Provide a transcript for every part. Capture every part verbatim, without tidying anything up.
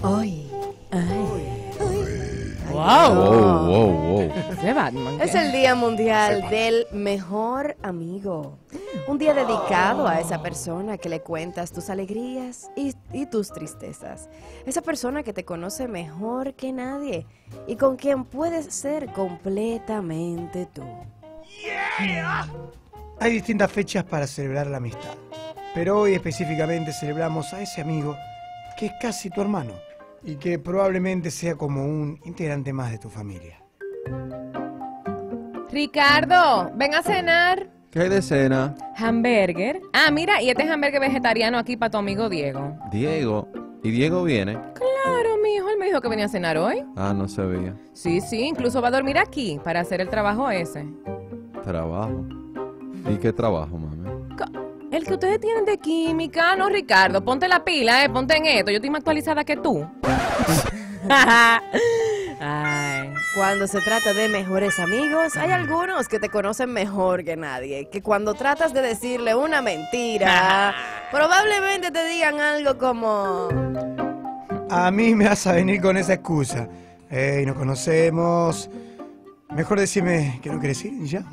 Ay. Ay. Wow. Wow, wow, wow. Ese Batman. Es el Día Mundial del Mejor Amigo. Un día dedicado a esa persona que le cuentas tus alegrías y, y tus tristezas. Esa persona que te conoce mejor que nadie y con quien puedes ser completamente tú. Hay distintas fechas para celebrar la amistad, pero hoy específicamente celebramos a ese amigo que es casi tu hermano y que probablemente sea como un integrante más de tu familia. Ricardo, ven a cenar. ¿Qué hay de cena? Hamburger. Ah, mira, y este es hamburger vegetariano aquí para tu amigo Diego. Diego. ¿Y Diego viene? Claro, mi hijo, él me dijo que venía a cenar hoy. Ah, no sabía. Sí, sí, incluso va a dormir aquí para hacer el trabajo ese. Trabajo. ¿Y qué trabajo, mami? El que ustedes tienen de química, no, Ricardo, ponte la pila, eh, ponte en esto, yo estoy más actualizada que tú. Ay. Cuando se trata de mejores amigos, hay algunos que te conocen mejor que nadie, que cuando tratas de decirle una mentira, probablemente te digan algo como... A mí me vas a venir con esa excusa. Hey, nos conocemos. Mejor decime que no quieres ir y ya.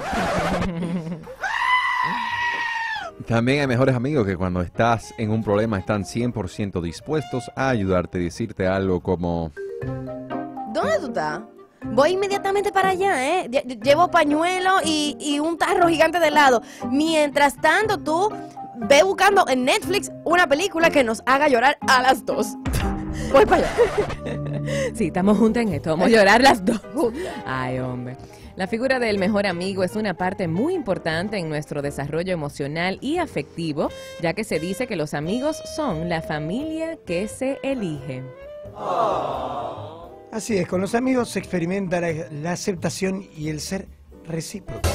También hay mejores amigos que cuando estás en un problema están cien por ciento dispuestos a ayudarte, decirte algo como... ¿Dónde tú estás? Voy inmediatamente para allá, ¿eh? Lle- Llevo pañuelo y, y un tarro gigante de helado. Mientras tanto, tú ve buscando en Netflix una película que nos haga llorar a las dos. Voy para allá. Sí, estamos juntas en esto, vamos a llorar las dos. Ay, hombre. La figura del mejor amigo es una parte muy importante en nuestro desarrollo emocional y afectivo, ya que se dice que los amigos son la familia que se elige. Así es, con los amigos se experimenta la, la aceptación y el ser recíproco.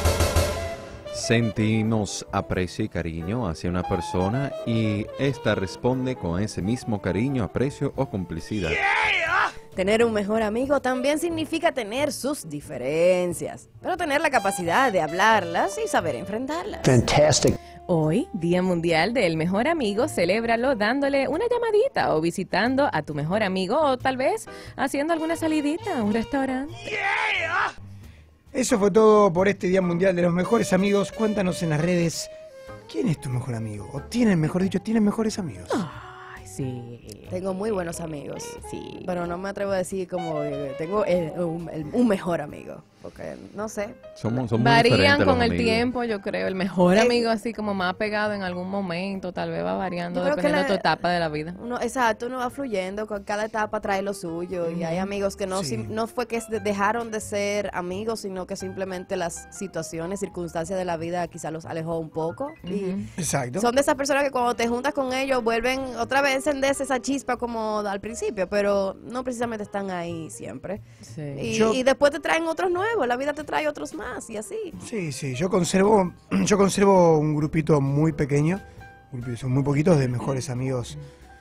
Sentimos aprecio y cariño hacia una persona y esta responde con ese mismo cariño, aprecio o complicidad. Tener un mejor amigo también significa tener sus diferencias, pero tener la capacidad de hablarlas y saber enfrentarlas. Fantastic. Hoy, Día Mundial del Mejor Amigo, celébralo dándole una llamadita o visitando a tu mejor amigo o tal vez haciendo alguna salidita a un restaurante. Eso fue todo por este Día Mundial de los Mejores Amigos. Cuéntanos en las redes, ¿quién es tu mejor amigo? O tienen, mejor dicho, tienen mejores amigos. Ay, sí. Tengo muy buenos amigos, Sí. pero no me atrevo a decir como que tengo el- un, el- un mejor amigo, porque no sé. Somos, somos muy Varían diferentes con los el amigos. tiempo, yo creo. El mejor Eh, amigo así como más pegado en algún momento, tal vez va variando Yo creo que dependiendo de la- tu etapa de la vida. Uno, exacto, uno va fluyendo, con cada etapa trae lo suyo y hay amigos que no, Sí. sim- no fue que se dejaron de ser amigos, sino que simplemente las situaciones, circunstancias de la vida quizá los alejó un poco. Y Exacto. son de esas personas que cuando te juntas con ellos vuelven otra vez a encenderse esa chispa como al principio, pero no precisamente están ahí siempre. Sí. Y, Yo- y después te traen otros nuevos, la vida te trae otros más y así. Sí, sí, yo conservo, yo conservo un grupito muy pequeño, un grupito- son muy poquitos de mejores amigos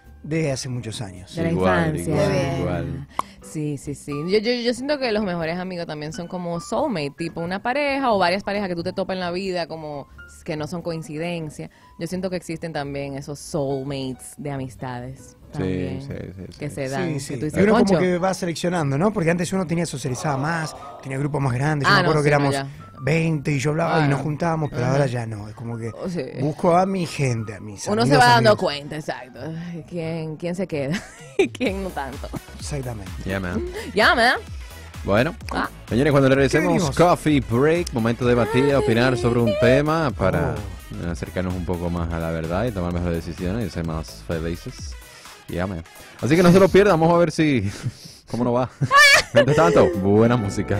de hace muchos años. De la Igual, infancia. igual, Bien. igual. Sí, sí, sí. Yo, yo, yo siento que los mejores amigos también son como soulmate, tipo una pareja o varias parejas que tú te topas en la vida como que no son coincidencia. Yo siento que existen también esos soulmates de amistades. Sí, También, sí, sí, sí. que se dan. Sí, que sí. tú dices, Y uno como "Concho". que va seleccionando, ¿no? Porque antes uno tenía socializaba más, tenía grupos más grandes. Yo Ah, me acuerdo no, que sí, no, éramos ya. veinte y yo hablaba Ah, y nos no. juntábamos, pero Ajá. ahora ya no. Es como que O sea, busco a mi gente, a mis uno amigos, se va dando amigos. cuenta, exacto. Ay, ¿Quién, quién se queda y quién no tanto? Exactamente. Yeah, man. Llama. Bueno, Ah. señores, cuando ¿Qué regresemos, venimos? coffee break, momento de debatir, opinar sobre un tema para Oh. acercarnos un poco más a la verdad y tomar mejores decisiones y ser más felices. Yeah, man. Así que no se lo pierdan, vamos a ver si... ¿Cómo nos va? Mientras tanto, buena música.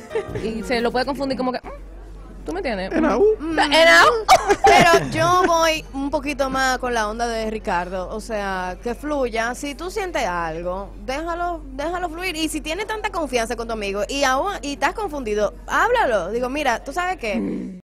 Y se lo puede confundir como que... mm, ¿tú me entiendes? En A U. Mm, en A U. Pero yo voy un poquito más con la onda de Ricardo, o sea, que fluya. Si tú sientes algo, déjalo, déjalo fluir. Y si tienes tanta confianza con tu amigo y aún y estás confundido, háblalo. Digo, mira, tú sabes qué,